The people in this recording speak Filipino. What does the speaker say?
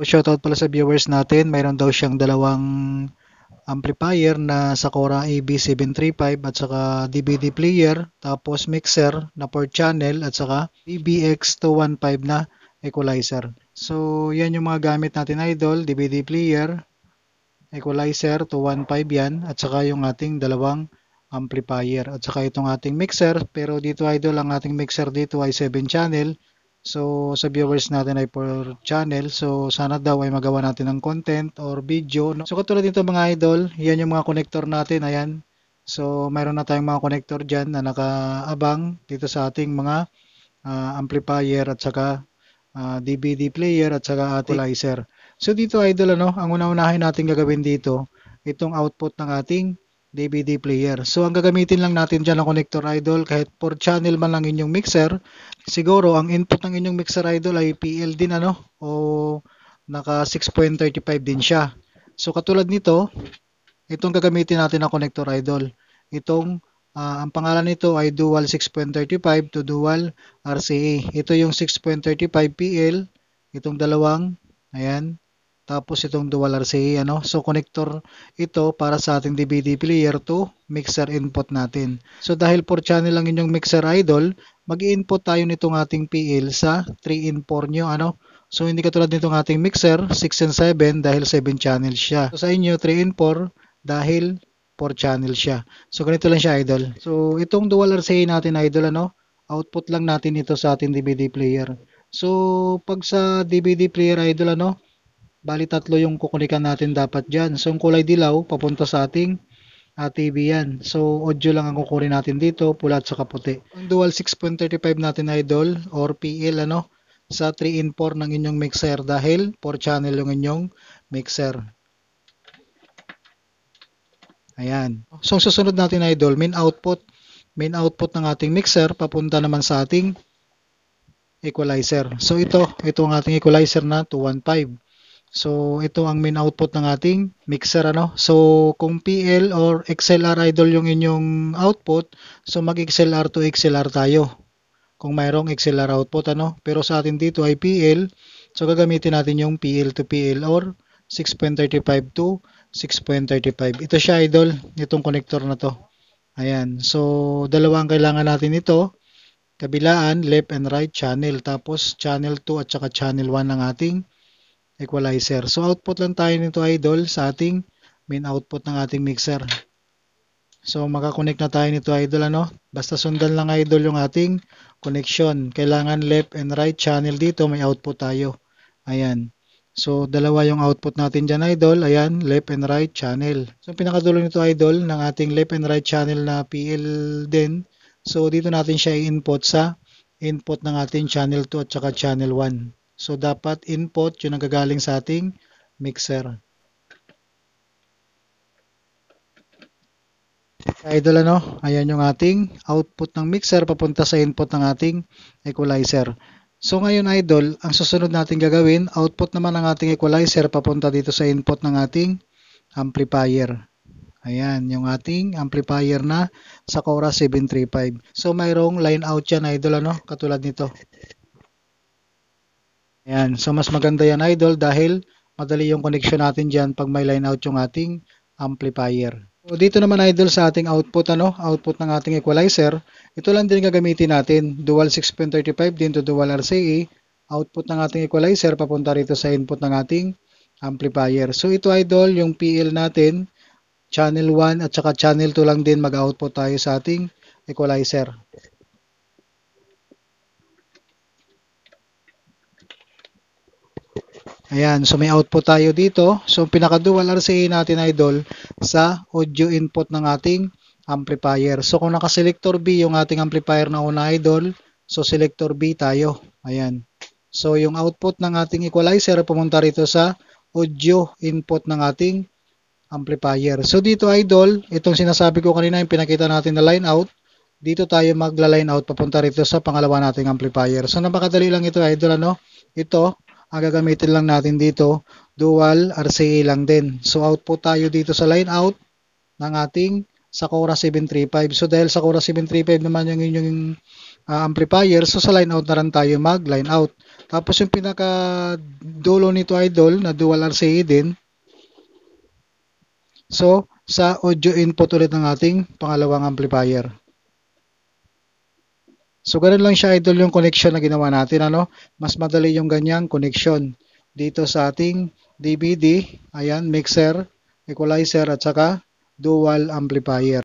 Shoutout pala sa viewers natin. Mayroon daw siyang dalawang amplifier na Sakura AB735 at saka DVD player, tapos mixer na 4 channel at saka DBX215 na equalizer. So, yan yung mga gamit natin idol, DVD player, equalizer 215 yan at saka yung ating dalawang amplifier at saka itong ating mixer, pero dito idol ang ating mixer dito ay 7 channel. So sa viewers natin ay 4 channel. So sana daw ay magawa natin ng content or video. So katulad nito mga idol, yan yung mga connector natin, ayan. So mayroon na tayong mga connector dyan na nakaabang dito sa ating mga amplifier at saka DVD player at saka ating equalizer. So dito idol ang una-unahin natin gagawin dito, itong output ng ating DVD player. So ang gagamitin lang natin dyan ng connector idol, kahit 4 channel man lang inyong mixer, siguro ang input ng inyong mixer idol ay PL din o naka 6.35 din siya. So katulad nito, itong gagamitin natin ng connector idol. Itong ang pangalan nito ay dual 6.35 to dual RCA. Ito yung 6.35 PL, itong dalawang, ayan. Tapos itong dual RCA, So connector ito para sa ating DVD player to mixer input natin. So dahil 4 channel lang inyong mixer idol, mag-i-input tayo nitong ating PL sa 3 in 4 nyo, So hindi katulad nitong ating mixer 6 and 7 dahil 7 channel siya. So sa inyo 3 in 4 dahil 4 channel siya. So ganito lang siya idol. So itong dual RCA natin idol, output lang natin ito sa ating DVD player. So pag sa DVD player idol, bali tatlo yung kukulikan natin dapat dyan. So yung kulay dilaw papunta sa ating TV yan. So audio lang ang kukunin natin dito, pula at saka puti. Yung dual 6.35 natin idol or PL sa 3 in 4 ng inyong mixer dahil 4 channel yung inyong mixer. Ayan. So, susunod natin idol, main output ng ating mixer papunta naman sa ating equalizer. So, ito ang ating equalizer na 215. So, ito ang main output ng ating mixer, So, kung PL or XLR idol yung inyong output, so mag-XLR to XLR tayo. Kung mayroong XLR output, Pero sa atin dito ay PL, so gagamitin natin yung PL to PL or 6.35 to 6.35. Ito siya idol, itong connector na to. Ayan. So, dalawa ang kailangan natin ito. Kabilaan, left and right channel. Tapos, channel 2 at saka channel 1 ng ating equalizer. So, output lang tayo nito idol sa ating main output ng ating mixer. So, makakonect na tayo nito idol, Basta sundan lang idol yung ating connection. Kailangan left and right channel dito, may output tayo. Ayan. So, dalawa yung output natin dyan idol. Ayan, left and right channel. So, pinakadulo nito idol ng ating left and right channel na PL din. So, dito natin siya i-input sa input ng ating channel 2 at saka channel 1. So, dapat input yun ang gagaling sa ating mixer. Idol, ayan yung ating output ng mixer papunta sa input ng ating equalizer. So ngayon idol, ang susunod natin gagawin, output naman ng ating equalizer papunta dito sa input ng ating amplifier. Ayan, yung ating amplifier na Sakura 735. So mayroong line out yan idol, katulad nito. Ayan, so mas maganda yan idol dahil madali yung connection natin dyan pag may line out yung ating amplifier. So dito naman idol sa ating output, output ng ating equalizer, ito lang din gagamitin natin, dual 6.35 din to dual RCA, output ng ating equalizer papunta rito sa input ng ating amplifier. So ito idol, yung PL natin, channel 1 at saka channel 2 lang din mag-output tayo sa ating equalizer. Ayan, so may output tayo dito. So pinaka-dual RCA natin idol sa audio input ng ating amplifier. So kung naka-selector B yung ating amplifier na una idol, so selector B tayo. Ayan. So yung output ng ating equalizer pumunta rito sa audio input ng ating amplifier. So dito idol, itong sinasabi ko kanina yung pinakita natin na line out, dito tayo magla-line out papunta rito sa pangalawa nating amplifier. So napakadali lang ito idol, Ito ang gagamitin lang natin dito, dual RCA lang din. So output tayo dito sa line out ng ating Sakura 735. So dahil Sakura 735 naman yung inyong amplifier, so sa line out na rin tayo mag line out. Tapos yung pinaka dulo nito idol na dual RCA din. So, sa audio input ulit ng ating pangalawang amplifier. So, ganun lang siya idol yung connection na ginawa natin. Ano? Mas madali yung ganyang connection dito sa ating DVD. Ayan, mixer, equalizer at saka dual amplifier.